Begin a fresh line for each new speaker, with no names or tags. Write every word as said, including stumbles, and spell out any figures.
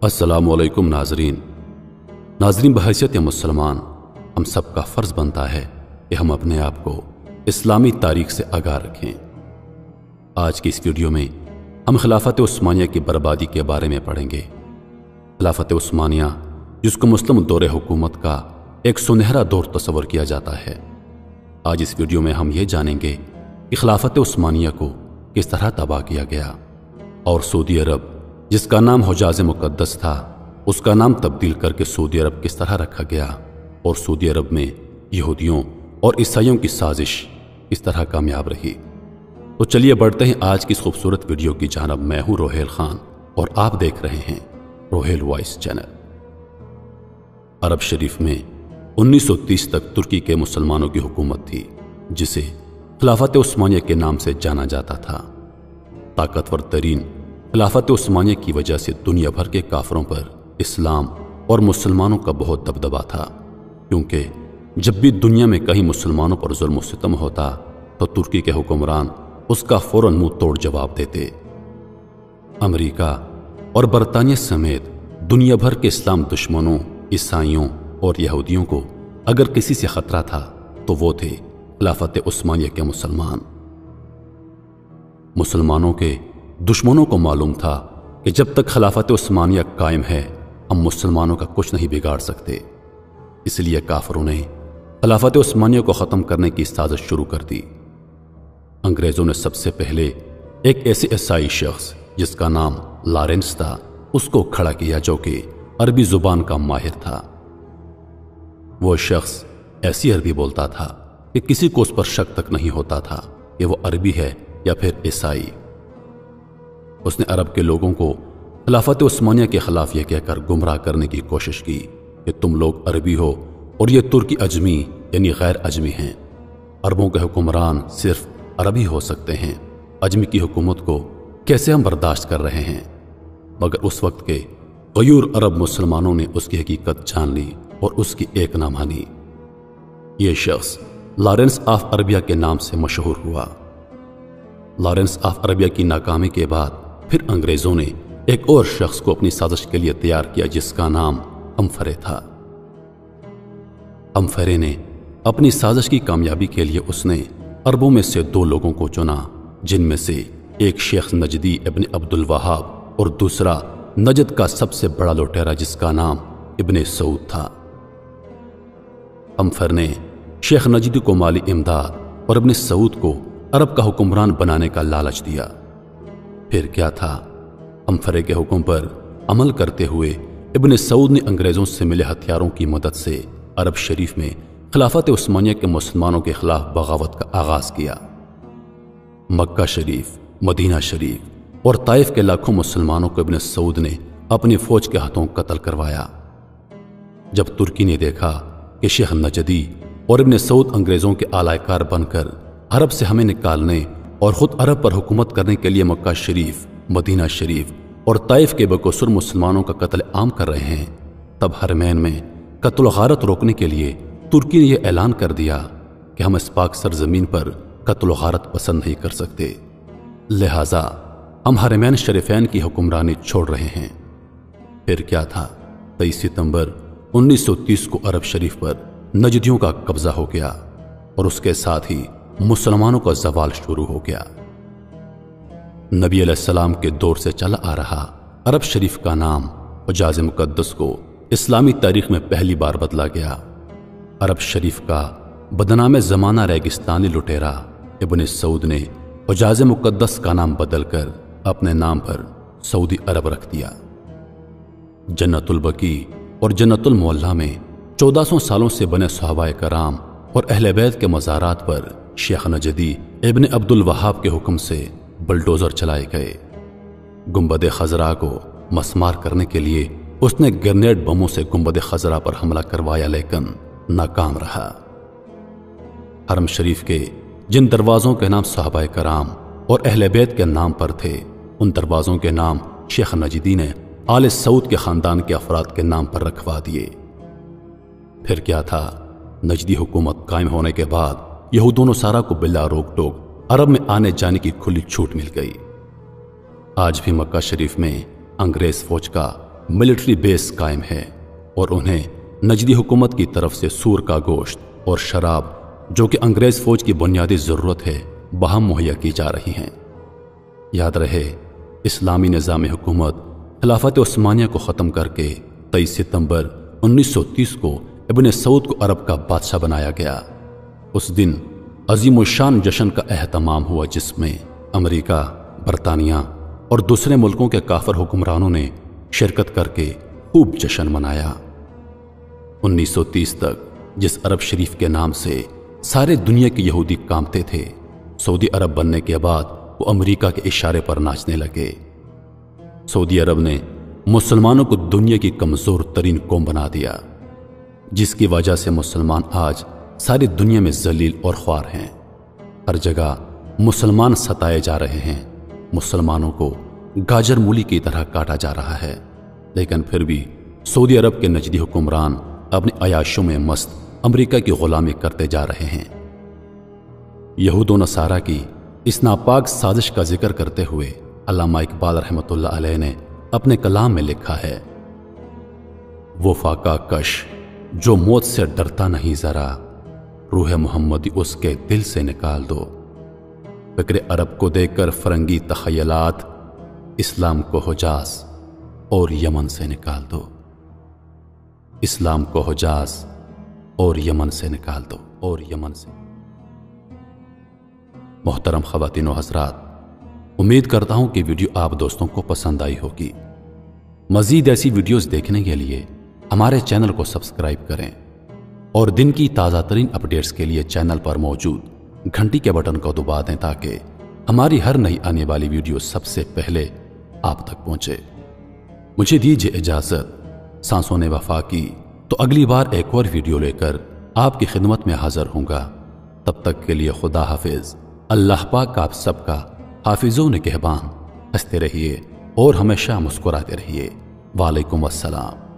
अस्सलामु अलैकुम नाजरीन नाजरीन बहैसियत मुसलमान हम सब का फ़र्ज़ बनता है कि हम अपने आप को इस्लामी तारीख से आगाह रखें। आज की इस वीडियो में हम खिलाफत उस्मानिया की बर्बादी के बारे में पढ़ेंगे। खिलाफत उस्मानिया जिसको मुस्लिम दौरे हुकूमत का एक सुनहरा दौर तस्वर किया जाता है। आज इस वीडियो में हम ये जानेंगे कि खिलाफत उस्मानिया को किस तरह तबाह किया गया और सऊदी अरब जिसका नाम हुजाज मुक़द्दस था उसका नाम तब्दील करके सऊदी अरब किस तरह रखा गया और सऊदी अरब में यहूदियों और ईसाइयों की साजिश किस तरह कामयाब रही। तो चलिए बढ़ते हैं आज की इस खूबसूरत वीडियो की जानब। मैं हूं रोहेल खान और आप देख रहे हैं रोहेल वॉइस चैनल। अरब शरीफ में उन्नीस सौ तीस तक तुर्की के मुसलमानों की हुकूमत थी जिसे खिलाफत उस्मानिया के नाम से जाना जाता था। ताकतवर तरीन खिलाफत उस्मानिया की वजह से दुनिया भर के काफरों पर इस्लाम और मुसलमानों का बहुत दबदबा था, क्योंकि जब भी दुनिया में कहीं मुसलमानों पर जुल्म सितम होता तो तुर्की के हुक्मरान उसका फौरन मुंह तोड़ जवाब देते। अमेरिका और बरतानिया समेत दुनिया भर के इस्लाम दुश्मनों, ईसाइयों और यहूदियों को अगर किसी से खतरा था तो वो थे खिलाफत उस्मानिया के मुसलमान। मुसलमानों के दुश्मनों को मालूम था कि जब तक खिलाफत उस्मानिया कायम है हम मुसलमानों का कुछ नहीं बिगाड़ सकते। इसलिए काफरों ने खिलाफत उस्मानिया को ख़त्म करने की साजिश शुरू कर दी। अंग्रेज़ों ने सबसे पहले एक ऐसे ईसाई शख्स जिसका नाम लॉरेंस था उसको खड़ा किया जो कि अरबी ज़ुबान का माहिर था। वो शख्स ऐसी अरबी बोलता था कि किसी को उस पर शक तक नहीं होता था कि वो अरबी है या फिर ईसाई। उसने अरब के लोगों को खिलाफत उस्मानिया के खिलाफ यह कहकर गुमराह करने की कोशिश की कि तुम लोग अरबी हो और ये तुर्की अजमी यानी गैर अजमी हैं। अरबों के हुक्मरान सिर्फ अरबी हो सकते हैं, अजमी की हुकूमत को कैसे हम बर्दाश्त कर रहे हैं। मगर उस वक्त के गयूर अरब मुसलमानों ने उसकी हकीकत जान ली और उसकी एक ना मानी। ये शख्स लॉरेंस ऑफ अरबिया के नाम से मशहूर हुआ। लॉरेंस ऑफ अरबिया की नाकामी के बाद फिर अंग्रेजों ने एक और शख्स को अपनी साजिश के लिए तैयार किया जिसका नाम हमफरे था। हमफरे ने अपनी साजिश की कामयाबी के लिए उसने अरबों में से दो लोगों को चुना, जिनमें से एक शेख नजदी इब्न अब्दुल वहाब और दूसरा नजद का सबसे बड़ा लुटेरा जिसका नाम इब्न सऊद था। हमफर ने शेख नजदी को माली इमदाद और इब्न सऊद को अरब का हुक्मरान बनाने का लालच दिया। फिर क्या था, हमफरे के हुक्म पर अमल करते हुए इब्न सऊद ने अंग्रेजों से मिले हथियारों की मदद से अरब शरीफ में खिलाफत उस्मानिया के मुसलमानों के खिलाफ बगावत का आगाज किया। मक्का शरीफ, मदीना शरीफ और ताइफ के लाखों मुसलमानों को इब्न सऊद ने अपनी फौज के हाथों कत्ल करवाया। जब तुर्की ने देखा कि शेख नजदी और इब्न सऊद अंग्रेजों के आलाकार बनकर अरब से हमें निकालने और खुद अरब पर हुकूमत करने के लिए मक्का शरीफ, मदीना शरीफ और ताइफ के बेकसूर मुसलमानों का कत्ल आम कर रहे हैं, तब हरमैन में कत्ल गारत रोकने के लिए तुर्की ने यह ऐलान कर दिया कि हम इस पाक सरजमीन पर कत्ल गारत पसंद नहीं कर सकते, लिहाजा हम हरमैन शरीफैन की हुक्मरानी छोड़ रहे हैं। फिर क्या था, तेईस सितंबर उन्नीस सौ तीस को अरब शरीफ पर नजदियों का कब्जा हो गया और उसके साथ ही मुसलमानों का जवाल शुरू हो गया। नबी अलैहिस्सलाम के दौर से चला आ रहा अरब शरीफ का नाम हुजाज मुक़द्दस को इस्लामी तारीख में पहली बार बदला गया। अरब शरीफ का बदनाम ज़माना रेगिस्तानी लुटेरा इब्न सऊद ने हुजाज मुक़द्दस का नाम बदलकर अपने नाम पर सऊदी अरब रख दिया। जन्नतुल बकी और जन्नतुल मुअल्ला में चौदह सौ सालों से बने सहाबाए कराम और अहले बैत के मज़ारात पर शेख नजदी इब्न अब्दुल वहाब के हुक्म से बुलडोजर चलाए गए। गुंबद खजरा को मसमार करने के लिए उसने ग्रेनेड बमों से गुंबद खजरा पर हमला करवाया, लेकिन नाकाम रहा। हरम शरीफ के जिन दरवाज़ों के नाम सहाबाए कराम और अहले बैत के नाम पर थे, उन दरवाज़ों के नाम शेख नजदी ने आले सऊद के ख़ानदान के अफराद के नाम पर रखवा दिए। फिर क्या था, नजदी हुकूमत कायम होने के बाद यहूदों नसारा को बिला रोक टोक अरब में आने जाने की खुली छूट मिल गई। आज भी मक्का शरीफ में अंग्रेज फौज का मिलिट्री बेस कायम है और उन्हें नजदी हुकूमत की तरफ से सूर का गोश्त और शराब, जो कि अंग्रेज फौज की बुनियादी ज़रूरत है, बहम मुहैया की जा रही हैं। याद रहे, इस्लामी निज़ाम हुकूमत खिलाफत उस्मानिया को ख़त्म करके तेईस सितंबर उन्नीस सौ तीस को इब्न सऊद को अरब का बादशाह बनाया गया। उस दिन अजीमुशान जश्न का एहतमाम हुआ, जिसमें अमेरिका, बरतानिया और दूसरे मुल्कों के काफिर हुक्मरानों ने शिरकत करके खूब जश्न मनाया। उन्नीस सौ तीस तक जिस अरब शरीफ के नाम से सारे दुनिया के यहूदी कांपते थे, सऊदी अरब बनने के बाद वो अमेरिका के इशारे पर नाचने लगे। सऊदी अरब ने मुसलमानों को दुनिया की कमजोर तरीन कौम बना दिया, जिसकी वजह से मुसलमान आज सारी दुनिया में जलील और ख्वार हैं। हर जगह मुसलमान सताए जा रहे हैं, मुसलमानों को गाजर मूली की तरह काटा जा रहा है। लेकिन फिर भी सऊदी अरब के नजदी हुक्मरान अपनी अयाशों में मस्त अमेरिका की गुलामी करते जा रहे हैं। यहूद व नसारा की इस नापाक साजिश का जिक्र करते हुए अल्लामा इकबाल रहमतुल्लाह अलैह ने अपने कलाम में लिखा है, वो फाका कश जो मौत से डरता नहीं जरा, रूह मोहम्मदी उसके दिल से निकाल दो। फिक्र अरब को देखकर फरंगी तखयलात, इस्लाम को हुजास और यमन से निकाल दो। इस्लाम को हुजास और यमन से निकाल दो और यमन से। मोहतरम ख़वातीन व हज़रात, उम्मीद करता हूं कि वीडियो आप दोस्तों को पसंद आई होगी। मज़ीद ऐसी वीडियोस देखने के लिए हमारे चैनल को सब्सक्राइब करें और दिन की ताज़ा तरीन अपडेट्स के लिए चैनल पर मौजूद घंटी के बटन को दबा दें, ताकि हमारी हर नई आने वाली वीडियो सबसे पहले आप तक पहुंचे। मुझे दीजिए इजाज़त। सांसों ने वफा की तो अगली बार एक और वीडियो लेकर आपकी खिदमत में हाजिर होऊंगा। तब तक के लिए खुदा हाफिज। अल्लाह पाक आप सबका हाफिज़ो निगहबान। हंसते रहिए और हमेशा मुस्कुराते रहिए। वालेकुम अस्सलाम।